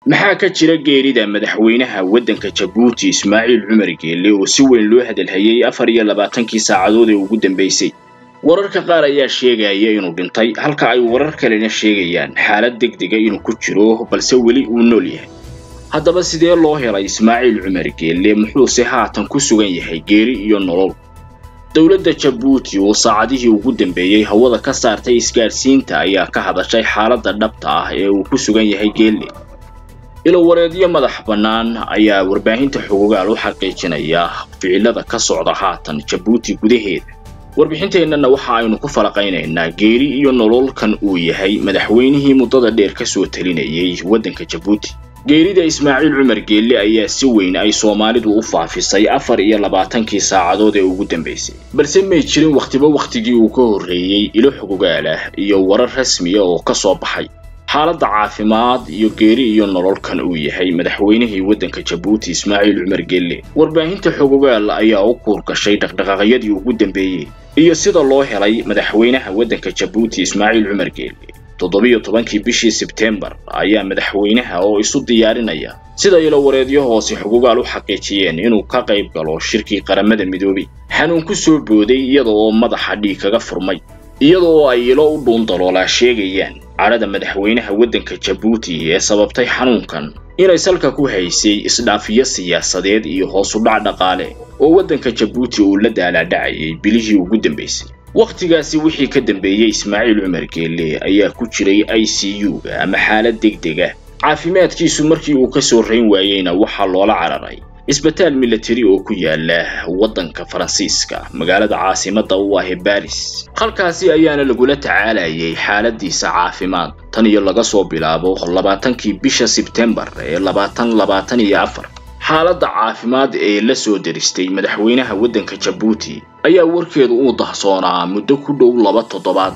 maxaa ka jira geerida madaxweynaha waddanka Djibouti Ismaaciil Cumar Geelle oo si weyn loo hadalhayay 24 saacadood ee ugu dambeysay wararka qaar ayaa sheegaya inuu dhintay halka ay warar kalena sheegayaan xaalad degdeg ah inuu ku jiro balse weli uu nool yahay haddaba sidee loo helay Ismaaciil Cumar Geelle muxuu si haatan ku sugan yahay geeri iyo nolol dawladda Djibouti oo saacadihii ugu dambeeyay hawada ka saartay isgaarsiinta ayaa ka hadashay xaaladda dhabta ah ee uu ku sugan yahay Geelle ilo wareediyo madax banaan ayaa warbaahinta xuquuqaal u xaqiijinaya ficilada ka socda haatan Djibouti gudaheeda warbixinteennana waxa aynu ku falaqaynaynaa geeri iyo nololkan uu yahay madaxweynihii muddada dheer ka soo talinayay waddanka Djibouti geerida Ismaaciil Cumar Geelle ayaa si weyn ay Soomaalidu u faafisay 24 saacadood ee ugu dambeysay balse ma jirin waqtigii uu ka horeeyay ilo xuquuqaal ah iyo warar rasmi ah oo ka soo baxay xaaladda caafimaad iyo geeri iyo nololkan uu yahay madaxweynihii waddanka Djibouti Ismaaciil Cumar Geelle warbaahinta xuquuqaal ayaa u kuurgashay dhaqdhaqaaqyadii ugu dambeeyay iyo sida loo helay madaxweynaha waddanka Djibouti Ismaaciil Cumar Geelle 17 bishii September ayaa madaxweynaha oo isu diyaarinaya sida ilo wareediyo hoose xuquuqaal u xaqiijiyeen inuu ka qayb galo shirkii qaramada midoobay xanuun ku soo booday iyadoo madaxa dhiig kaga furmay iyadoo ay ilo u dhuundaloolaa sheegayaan carada madaxweynaha waddanka Djibouti ee sababtay xanuunkan inay salka ku haysay isdhaafiyo siyaasadeed iyo hoos u dhac dhaqaale oo waddanka Djibouti uu la daalaa-dhacayay bilihii ugu dambeysay waqtigaasi wixii ka dambeeyay Ismaaciil Cumar Geelle ayaa ku jiray ICU ama xaalad degdeg ah caafimaadkiisu markii uu ka soo reyn waayayna waxa loola cararay isbitaal military oo ku yaala waddanka Faransiiska magaalada caasimadda u ah Paris halkaasi ayaana lagula tacaalayay xaaladiisa caafimaad tan iyo laga soo bilaabo 20 bisha September ee 2024 xaaladda caafimaad ee la soo diristay madaxweynaha waddanka Djibouti ayaa warkeedu uu dahsoonaa muddo ku dhow 2 toddobaad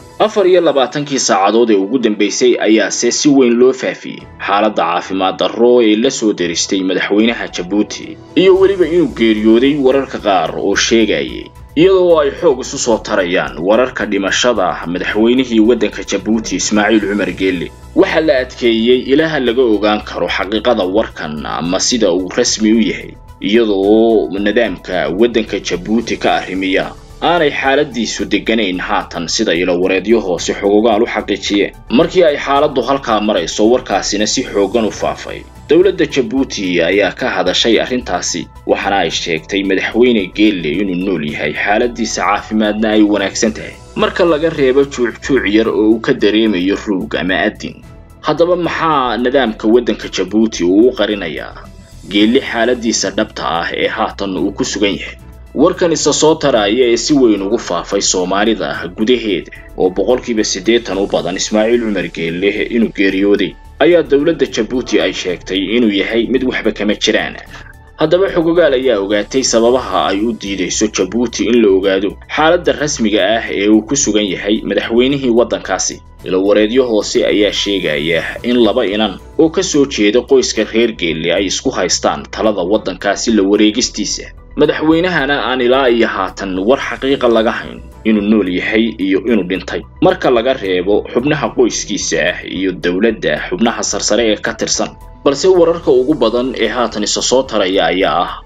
24 saacadood ee ugu dambeysay ayaa si weyn loo faafiyay xaaladda caafimaad darro ee la soo diristay madaxweynaha Djibouti iyo weliba inuu geeriyooday wararka qaar oo sheegayay iyadoo ay xoog isu soo tarayaan wararka dhimashada madaxweynihii waddanka Djibouti Ismaaciil Cumar Geelle waxa la adkeeyay ilaaha laga ogaan karo xaqiiqada warkan ama sida uu rasmi u yahay iyadoo nidaamka waddanka Djibouti ka arrimiya aanay xaaladiisu deganayn haatan sida ilo wareediyo hoose xuquuqaal u xaqiijiyeen markii ay xaaladdu halka marayso warkaasina si xoogan u faafay dawladda Djibouti ayaa ka hadashay arrintaasi waxana ay sheegtay madaxweyne Geelle inuu nool yahay xaaladiisa caafimaadna ay wanaagsan tahay marka laga reebo juuc yar oo uu ka dareemayo ruug ama adin haddaba maxaa nidaamka waddanka Djibouti uu qarinayaa Geelle xaaladiisa dhabta ah ee haatan uu ku sugan yahay warkan isa soo taraya ee si weyn ugu faafay Soomaalida gudaheeda oo 80% u badan Ismaaciil Cumar Geelle inuu geeriyooday ayaa dawladda Djibouti ay sheegtay inuu yahay mid waxba kama jiraan haddaba xuquuqaal ayaa ogaatay sababaha ay u diidayso Djibouti in la ogaado xaaladda rasmiga ah ee uu ku sugan yahay madaxweynihii waddankaasi ilo wareediyo hoose ayaa sheegaya in laba inan oo ka soo jeeda qoyska reer Geelle ay isku haystaan talada waddankaasi la wareegistiisa madaxweynahana aan ilaa iyo haatan war xaqiiqa laga hayn inuu nool yahay iyo inuu dhintay marka laga reebo xubnaha qoyskiisa ah iyo dawladda xubnaha sarsare ee ka tirsan balse wararka ugu badan ee haatan isa soo taraya ayaa ah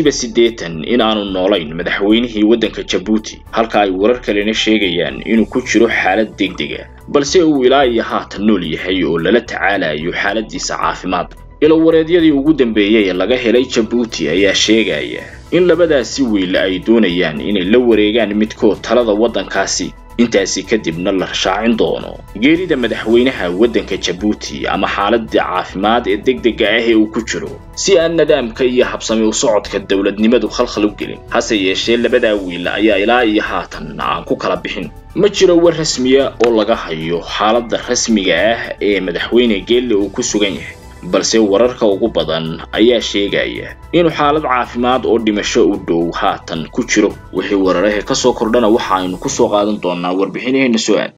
80% in aanu noolayn madaxweynihii waddanka Djibouti halka ay warar kalena sheegayaan inuu ku jiro xaalad degdeg ah balse uu ilaa iyo haatan nool yahay oo lala tacaalayo xaaladiisa caafimaad ilo wareedyadii ugu dambeeyay laga helay Djibouti ayaa sheegaya in labadaasi wiil ay doonayaan inay la wareegaan midkood talada waddankaasi intaasi kadibna la shaacin doono geerida madaxweynaha waddanka Djibouti ama xaaladda caafimaad ee degdega ah ee uu ku jiro si aan nidaamka iyo habsami u socodka dawladnimadu khalkhal u gelin hase yeeshee labada wiil ayaa ilaa iyo haatan aan ku kala bixin ma jiro war rasmi ah oo laga hayo xaaladda rasmiga ah ee madaxweyne Geelle uu ku sugan yahay balse wararka ugu badan ayaa sheegaya inuu xaalad caafimaad oo dhimasho u dhow haatan ku jiro wixii wararka ka soo kordhana waxa aynu ku soo qaadan doonaa warbixinaheena soo